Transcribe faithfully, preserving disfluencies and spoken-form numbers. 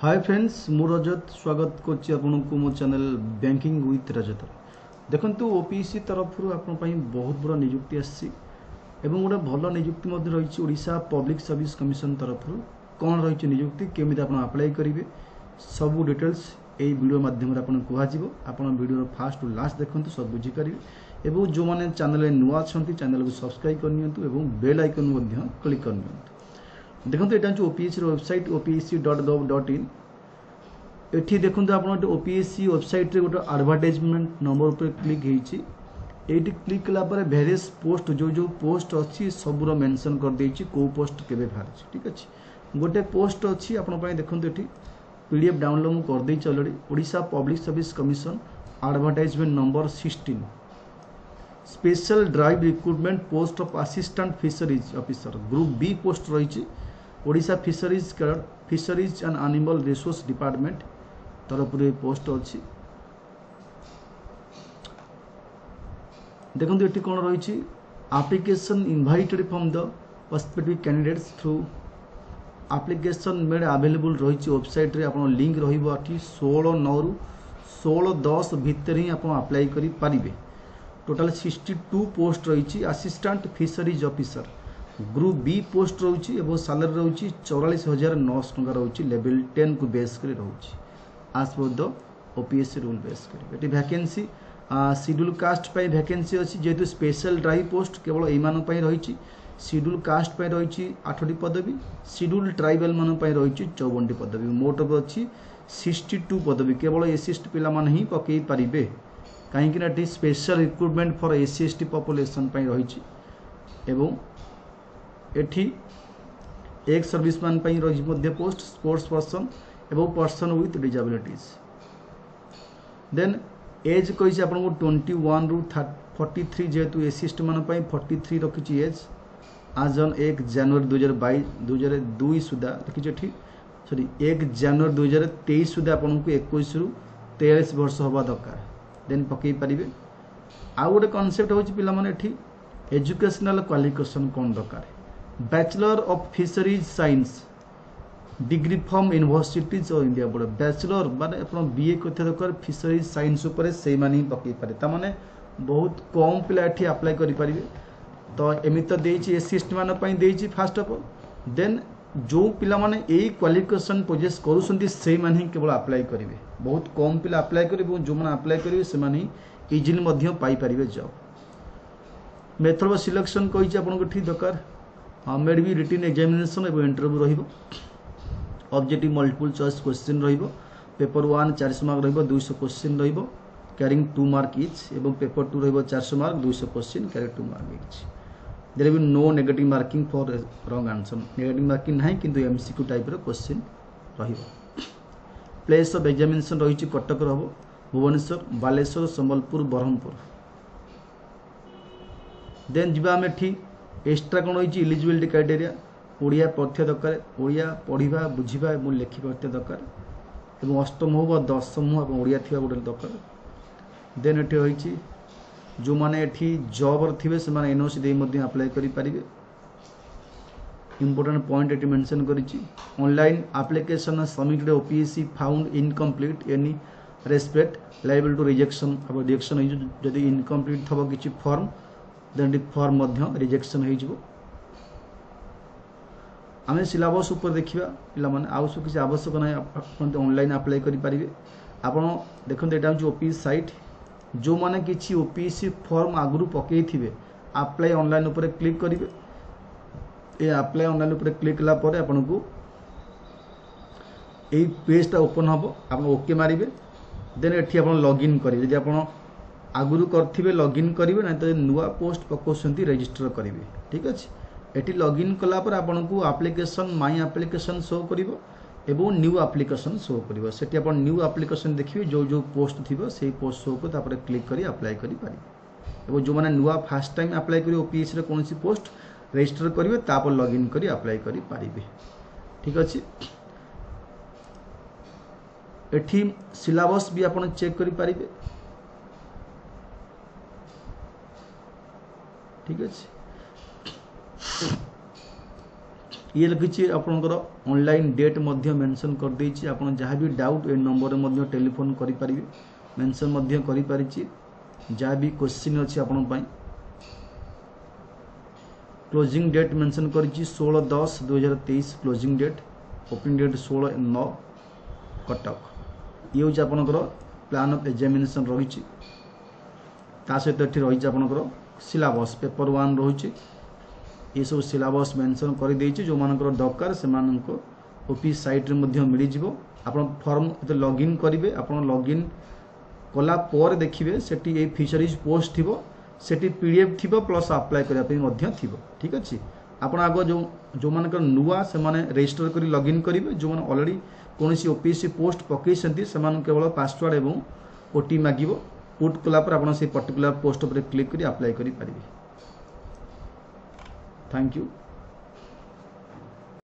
Hi friends मु रजत स्वागत करछि आपनको मो चैनल बैंकिंग विथ रजत। देखंतु ओपीसी तरफ आपन पई बहुत बड़ा नियुक्ति आसी एवं गोटे भल नियुक्ति मध्य रही ओडिशा पब्लिक सर्विस कमिशन तरफ कौन रही नियुक्ति केमी आप अप्लाई करेंगे सब डिटेल्स यही वीडियो माध्यम आपन कहजिवो। आपन वीडियो फास्ट टू लास्ट देखंतु सब बुझी पारिबे एवं जो माने चैनल नुआ छंती चैनल को सब्सक्राइब करनियंतु एवं बेल आइकन मध्य क्लिक करनियंतु। देखो यहाँ हूँ OPSC website OPSC dot gov dot in एठी देखो आप ओपीएससी वेबसाइट रे गोटे एडवर्टाइजमेंट नंबर पर क्लिक होती क्लिक कलापर भेरियस पोस्ट जो जो पोस्ट अच्छी सबूर मेंशन कर देछि को पोस्ट केबे बाहर ठीक अच्छे गोटे पोस्ट अच्छी आपण देखो ये पीडीएफ डाउनलोड कर देछि already Odisha public service commission advertisement number sixteen special drive recruitment post of assistant fisheries officer group B post रही Odisha fisheries fisheries and animal resource department तरफ पोस्ट अच्छी। देखो ये कौन रही application invited from the perspective candidates through application made available रही website रे आपन लिंक रही षोलह नौ रु षोलह दस भितर ही आप अप्लाई करि पारिबे। टोटाल सिक्सटी टू पोस्ट रही assistant fisheries officer group B post रही और सालरी रही चौरालीस हजार नौश टका रही लेवल टेन को बेस कर रही as per the OPSC rule base कर वैकेंसी शेड्यूल कास्ट पर वैकेंसी अच्छी जेहेतु स्पेशल ड्राइव पोस्ट केवल यमान रही शेड्यूल कास्ट पर रही आठटी पदवी शेड्यूल ट्राइबल मान रही चौवन टी पदवी मोट अच्छी सिक्सटी टू पदवी केवल एससी एसटी पिला माने ही पकई पारिबे कहीं special recruitment for SC ST population रही एवं एठी एक सर्विसमैन रही पोस्ट स्पोर्ट्स पर्सन एवं person with disabilities then age कही आपको ट्वेंटी वन रु फोर्टी थ्री जेहेतु एससी एसटी मान फोर्टी थ्री रखी एज आज ऑन एक जनवरी दुई हजार बैश दुई हजार दुई सुधा रखी सॉरी एक जनवरी दुई हजार तेईस सुधा आपको इक्कीस रु तेईस वर्ष हवा दरकार देन पकई पारे। आउ गोटे कनसेप्ट हूँ पे एजुकेशनल क्वालिफिकेशन कौन दरकार bachelor of fisheries science degree from universities of India board bachelor माने अपन बीए करते दरकार फिशरीज साइंस उपर से माने ही पकई पारे तामाने बहुत कम पिला एठी अप्लाई करि परिबे। तो एमित तो देछि एससी एसटी मान पई देछि फर्स्ट ऑफ ऑल देन जो पिला माने एई क्वालिफिकेशन पोजेस करूसंती से माने ही केवल अप्लाई करिवे बहुत कम पिला अप्लाई करिवे जो माने अप्लाई करिवे से माने ही इजिली मध्य पाई परिबे जॉब। मेथड ऑफ सिलेक्शन कहिछि आपनको ठीक दरकार मेड भी रिटन एग्जामिनेशन और इंटरव्यू रहिबो ऑब्जेक्टिव मल्टीपल चॉइस क्वेश्चन रहिबो पेपर वन चार सौ मार्क रहिबो दो सौ क्वेश्चन रहिबो कैरिंग टू मार्क इच एवं पेपर टू रहिबो चार सौ मार्क दो सौ question carry two mark each there will no negative marking for wrong answer negative marking नहीं किंतु एमसीक्यू टाइप रो क्वेश्चन रहिबो। प्लेस ऑफ एग्जामिनेशन रही कटक रहबो भुवनेश्वर बालेश्वर संबलपुर बरहमपुर देन जिबा हम एठी एक्स्ट्रा कौन रही इलिजिबिलिटी क्राइटेरिया ओडिया पढ़िया दरकार ओडिया पढ़ा बुझा और लेखि पार्थिया दरकार और अष्टम हो दशम हो ओडिया थी गोटे दरकार देन ये रही जो मैंने ये जॉब थे से एनओसी दे अप्लाई करें। इंपोर्टेंट पॉइंट ये मेंशन करी online application submitted OPSC found incomplete any respect liable to rejection अब रिजेक्शन जदि इनकम्प्लीट थब किसी फॉर्म देन फॉर्म मध्य रिजेक्शन हो आम सिलेबस उपर देखा पे आउ सब किसी आवश्यक ना ऑनलाइन अप्लाई करें आपड़ देखते यहाँ हूँ ओपीएससी साइट जो मैंने किसी ओपीएससी फॉर्म आगु पकई थे अप्लाई ऑनलाइन उपर क्लिक करेंगे ये अप्लाई ऑनलाइन उपर क्लिक कला पर आपन को यही पेजटा ओपन हम आप ओके मारे देन ये आप लॉगिन करेंगे जब आप आगुरी करथिबे लॉगिन करेंगे ना तो नुआ पोस्ट पकाउछंती रजिस्टर करेंगे ठीक अच्छे एटी लॉगिन कला पर आपन को एप्लिकेशन माई एप्लिकेशन शो करिवो एवं न्यू एप्लिकेशन शो करिवो सेठी आपन न्यू एप्लिकेशन देखिए जो जो पोस्ट थिबो से पोस्ट शो को तापर क्लिक करी अप्लाई करि पारि एवं जो माने नुआ फर्स्ट टाइम अप्लाई करी ओपीएससी रे कोनसी पोस्ट रजिस्टर करिवे तापर लॉगिन करी अप्लाई करि पारिबे ठीक अच्छे। एठी सिलेबस भी आपन चेक करि पारिबे ठीक अच्छे। ये लिखी आपंकर ऑनलाइन डेट मेंशन कर देछि आपन जहाँ भी डाउट ए नंबर में टेलीफोन करें मेंशन करी जहाँ भी क्वेश्चन अच्छी आपण क्लोजिंग डेट मेंशन करी सोलह दस दुई हजार तेईस क्लोजिंग डेट ओपनिंग डेट सोलह नौ कटक ये हूँ आपंकर प्लान ऑफ एग्जामिनेशन रही सहित ये रही आपंकर सिलेबस पेपर वन रही ये सब सिलेबस मेंशन कर देछि जो मानकर दरकार से ऑफिस साइट रे मध्य मिल जिवो आपण फॉर्म तो लॉगिन करिवे आपण लॉगिन कला पर देखिबे सेठी ए फिशरीज पोस्ट थिबो सेठी पीडीएफ थिबो प्लस अप्लाई करिया पे मध्य थिबो ठीक अछि आपण आगो जो जो मानकर नुवा से माने रजिस्टर करी लॉगिन करिवे जो माने ऑलरेडी कोनोसी ओपीएससी पोस्ट पकई सन्ती से मान केवल पासवर्ड एवं ओटी मागिवो पुट कला पर आपण से पर्टिकुलर पोस्ट पर क्लिक करी अप्लाई करि परिबे। Thank you.